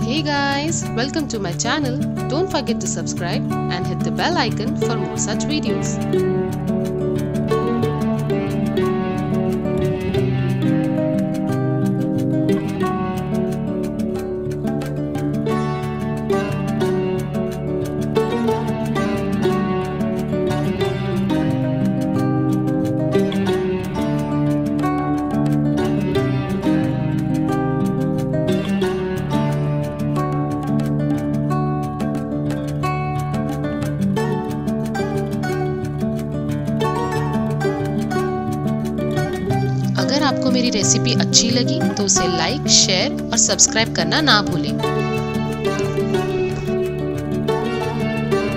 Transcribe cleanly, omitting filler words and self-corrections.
Hey guys, welcome to my channel. Don't forget to subscribe and hit the bell icon for more such videos. अगर आपको मेरी recipe अच्छी लगी तो उसे लाइक, शेयर और सब्सक्राइब करना ना भूलें।